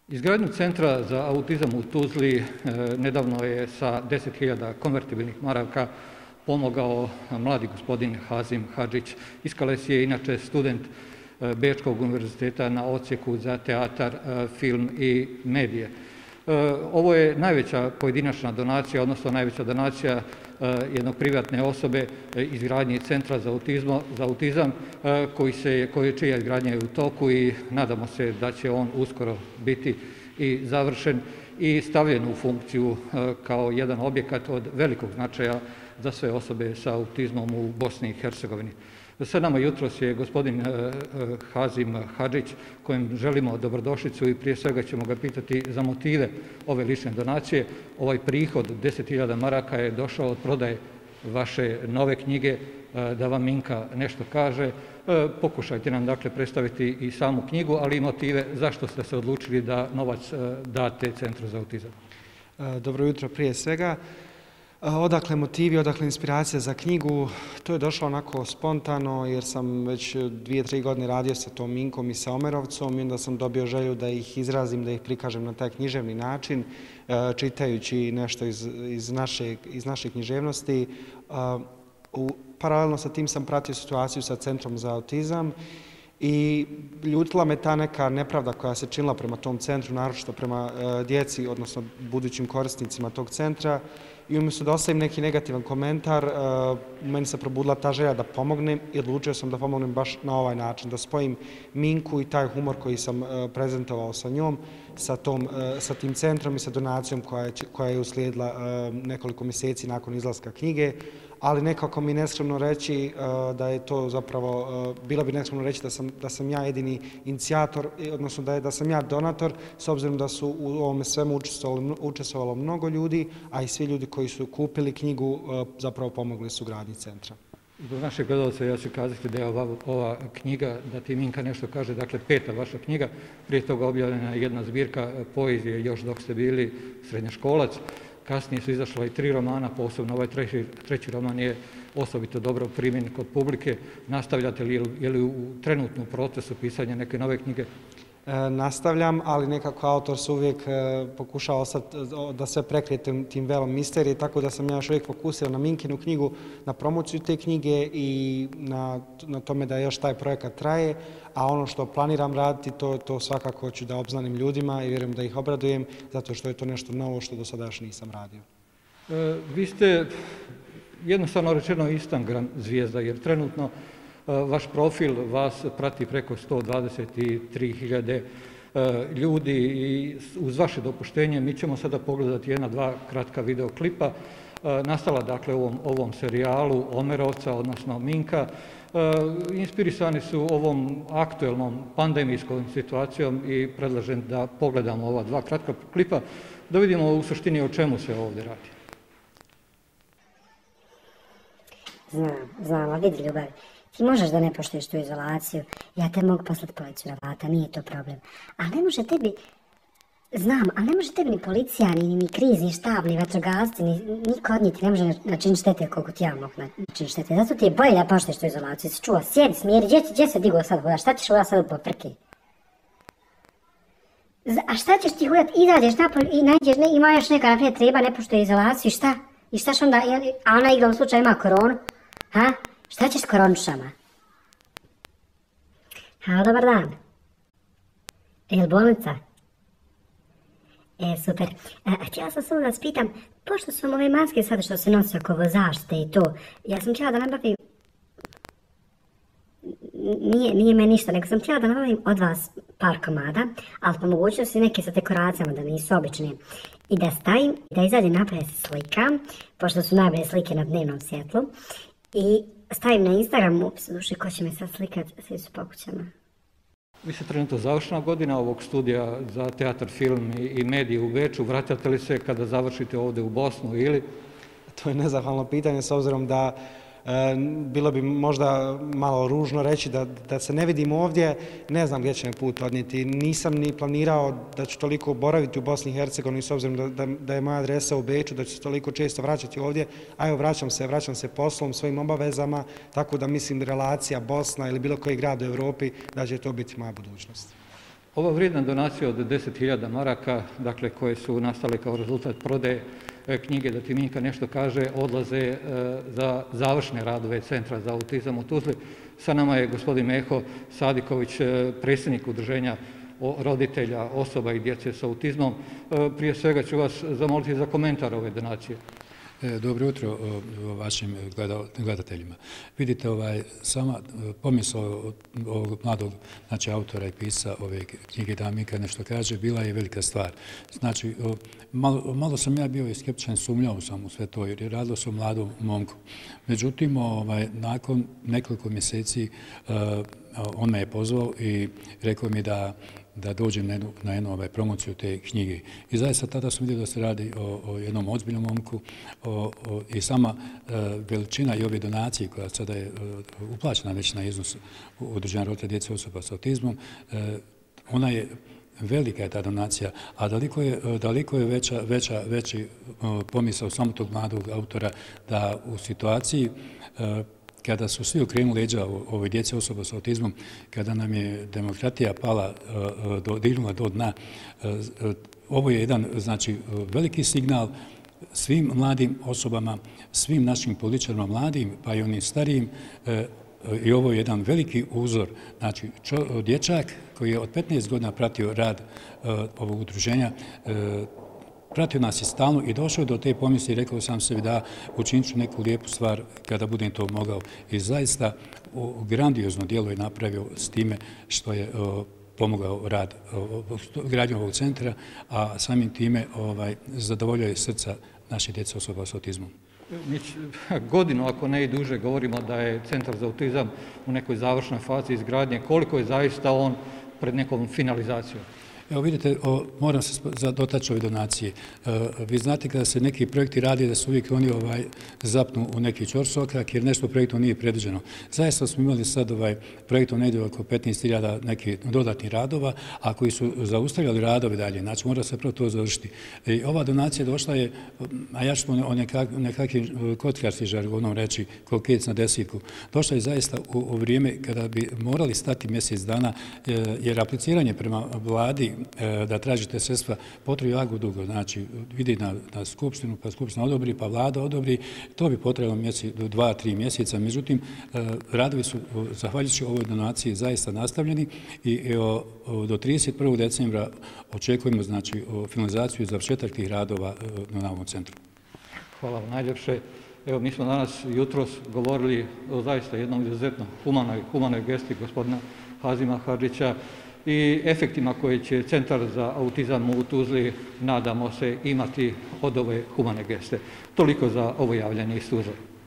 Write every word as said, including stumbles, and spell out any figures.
Izgradnju centra za autizam u Tuzli nedavno je sa deset hiljada konvertibilnih maraka pomogao mladi gospodin Hazim Hadžić. Iz Kalesije je inače student Bečkog univerziteta na odsjeku za teatar, film i medije. Ovo je najveća pojedinačna donacija, odnosno najveća donacija jednog privatne osobe izgradnje centra za, autizmo, za autizam koji se, koji, čija izgradnja je u toku i nadamo se da će on uskoro biti i završen i stavljen u funkciju kao jedan objekat od velikog značaja za sve osobe sa autizmom u Bosni i Hercegovini. Sa nama jutros je gospodin Hazim Hadžić, kojem želimo dobrodošlicu i prije svega ćemo ga pitati za motive ove lične donacije. Ovaj prihod deset hiljada maraka je došao od prodaje vaše nove knjige, da vam Minka nešto kaže. Pokušajte nam dakle predstaviti i samu knjigu, ali i motive zašto ste se odlučili da novac date Centru za autizam. Dobro jutro prije svega. Odakle motivi, odakle inspiracija za knjigu, to je došlo onako spontano jer sam već dvije, tri godine radio sa tom Minkom i sa Omerovcom i onda sam dobio želju da ih izrazim, da ih prikažem na taj književni način, čitajući nešto iz, iz, naše, iz naše književnosti. U, paralelno sa tim sam pratio situaciju sa Centrom za autizam i ljutila me ta neka nepravda koja se činila prema tom centru, naročito prema djeci, odnosno budućim korisnicima tog centra. I umjesto da ostavim neki negativan komentar, u meni se probudila ta želja da pomognem i odlučio sam da pomognem baš na ovaj način, da spojim Minku i taj humor koji sam prezentovao sa njom, sa, tom, sa tim centrom i sa donacijom koja je, koja je uslijedila nekoliko mjeseci nakon izlaska knjige, ali nekako mi neskromno reći da je to zapravo, bilo bi neskromno reći da sam, da sam ja jedini inicijator, odnosno da, je, da sam ja donator, s obzirom da su u ovome svemu učestvovalo, učestvovalo mnogo ljudi, a i svi ljudi koji su kupili knjigu zapravo pomogli su gradnji centra. Zbog našeg gledalca ja ću kazati da je ova, ova knjiga, da ti Minka nešto kaže, dakle peta vaša knjiga, prije toga objavljena je jedna zbirka poezije još dok ste bili srednjoškolac. Kasnije su izašla i tri romana, posebno ovaj treći, treći roman je osobito dobro primjen kod publike. Nastavljate li, je li u trenutnom procesu pisanja neke nove knjige? E, nastavljam, ali nekako autor se uvijek e, pokušao da sve prekrije tim, tim velom misterije, tako da sam ja još uvijek fokusirao na Minkinu knjigu, na promociju te knjige i na, na tome da još taj projekat traje, a ono što planiram raditi, to, to svakako ću da obznanim ljudima i vjerujem da ih obradujem, zato što je to nešto novo što do sada još nisam radio. E, vi ste jednostavno rečeno Instagram zvijezda, jer trenutno vaš profil vas prati preko sto dvadeset tri hiljade ljudi i uz vaše dopuštenje mi ćemo sada pogledati jedna, dva kratka videoklipa nastala dakle u ovom, ovom serijalu Omerovca, odnosno Minka. Inspirisani su ovom aktuelnom pandemijskom situacijom i predlažem da pogledamo ova dva kratka klipa da vidimo u suštini o čemu se ovdje radi. Znam, znam, ali vidi ljubav. Ti možeš da ne poštuješ tu izolaciju, ja te mogu poslati policiju na vrata, nije to problem. Ali ne može tebi, znam, ali ne može tebi ni policija, ni, ni krizni štab, ni vatrogasci, ni niko od njih ti ne može načiniti štete koliko ti ja mogu načiniti štete. Zato ti je bolje da poštuješ tu izolaciju, si čuo, sjedi, smijeri, gdje, gdje se digo sad huda, šta ćeš huda sad po frke? A šta ćeš ti hudat, izađeš napolje i nađeš, ne, ima još neka, naprijed treba, ne poštuje izolaciju, šta? I šta što onda, a ona igra u slučaju ima koronu, ha? Šta ćeš s korončama? Halo, dobar dan. E, je li bolnica? E, super. E, htjela sam samo da vas pitam, pošto su vam ove maske sada što se nosi oko zaštite i to, ja sam htjela da nabavim... Nije, nije me ništa, nego sam htjela da nabavim od vas par komada, ali po mogućnosti neke sa dekoracijama da nisu obične. I da stavim, da izađe napred slika, pošto su najbolje slike na dnevnom svjetlu, i stavim na Instagramu, duši, ko će me sad slikat, svi su po kućama. Vi ste trenutno završna godina ovog studija za teatar, film i medije u Beču. Vraćate li se kada završite ovdje u Bosnu ili? To je nezahvalno pitanje s obzirom da e, bilo bi možda malo ružno reći da, da se ne vidim ovdje, ne znam gdje će me put odnijeti. Nisam ni planirao da ću toliko boraviti u Bosni i Hercegovini s obzirom da, da, da je moja adresa u Beču, da ću se toliko često vraćati ovdje, a evo vraćam se, vraćam se poslom, svojim obavezama, tako da mislim relacija Bosna ili bilo koji grad u Europi da će to biti moja budućnost. Ova vrijedna donacija od deset hiljada maraka, dakle, koje su nastale kao rezultat prodaje knjige Da ti Minka nešto kaže, odlaze za završne radove Centra za autizam u Tuzli. Sa nama je gospodin Meho Sadiković, predsjednik udruženja roditelja, osoba i djece s autizmom. Prije svega ću vas zamoliti za komentar ove donacije. Dobro jutro vašim gledateljima. Vidite, ovaj, sama pomisao ovog mladog, znači, autora i pisa ove knjige Da Minka nešto kaže, bila je velika stvar. Znači, malo, malo sam ja bio i skeptičan, sumnjao sam u sve to, jer je radilo se o mladom momku. Međutim, ovaj, nakon nekoliko mjeseci uh, on me je pozvao i rekao mi da da dođem na jednu, na jednu ovaj, promociju te knjige. I zaista tada sam vidio da se radi o, o jednom ozbiljnom momku o, o, i sama e, veličina i ove donacije koja sada je e, uplaćena već na iznos udruženja roditelja djece osoba s autizmom, e, ona je velika je ta donacija, a daleko je, daleko je veća, veća, veći pomisao samo tog mladog autora da u situaciji e, kada su svi okrenuli leđa ovoj djece osoba s autizmom, kada nam je demokratija pala, dignula do dna, ovo je jedan, znači, veliki signal svim mladim osobama, svim našim političarima mladim, pa i onim starijim, i ovo je jedan veliki uzor. Znači, čo, dječak koji je od petnaest godina pratio rad ovog udruženja, pratio nas je stalno i došao do te pomisli i rekao sam sebi da učinit ću neku lijepu stvar kada budem to mogao. I zaista grandiozno djelo je napravio s time što je o, pomogao rad gradnju ovog centra, a samim time ovaj, zadovoljuje srca naše djece osoba s autizmom. Mi godinu, ako ne i duže, govorimo da je Centar za autizam u nekoj završnoj fazi izgradnje. Koliko je zaista on pred nekom finalizacijom? Evo vidite, o, moram se dotaći ove donacije. E, vi znate kada se neki projekti radi da su uvijek oni ovaj, zapnu u neki ćorsokak jer nešto projektom nije predviđeno. Zaista smo imali sad ovaj, projektom negdje oko petnaest hiljada nekih dodatnih radova, a koji su zaustavljali radove dalje. Znači mora se prvo to završiti. I ova donacija došla je, a ja ću o nekak, nekakvim kockarskim žargonom reći, kolkec na desetku. Došla je zaista u, u vrijeme kada bi morali stati mjesec dana, jer apliciranje prema vladi da tražite sredstva potrebu jako dugo. Znači, vidi na, na skupštinu, pa skupština odobri, pa vlada odobri. To bi potrebalo mjesec, do dva, tri mjeseca. Međutim, radovi su, zahvaljujući ovoj donaciji, zaista nastavljeni i evo, do trideset prvog decembra očekujemo, znači, finalizaciju i završetak tih radova na ovom centru. Hvala vam najljepše. Evo, mi smo danas jutros govorili o zaista jednom izuzetno humanoj, humanoj gesti gospodina Hazima Hadžića i efektima koje će Centar za autizam u Tuzli, nadamo se, imati od ove humane geste. Toliko za ovo javljanje iz Tuzle.